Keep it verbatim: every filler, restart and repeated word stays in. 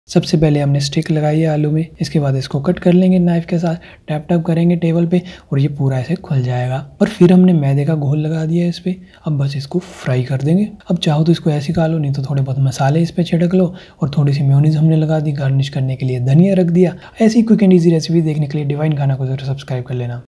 सबसे पहले हमने स्टिक लगाई है आलू में, इसके बाद इसको कट कर लेंगे नाइफ के साथ, टैप टैप करेंगे टेबल पे और ये पूरा ऐसे खुल जाएगा। और फिर हमने मैदे का घोल लगा दिया है इस पे, अब बस इसको फ्राई कर देंगे। अब चाहो तो इसको ऐसे खा लो, नहीं तो थोड़े बहुत मसाले इस पे छिड़क लो और थोड़ी सी मेयोनीज हमने लगा दी, गार्निश करने के लिए धनिया रख दिया। ऐसी क्विक एंड ईजी रेसिपी देखने के लिए डिवाइन खाना को जरूर सब्सक्राइब कर लेना।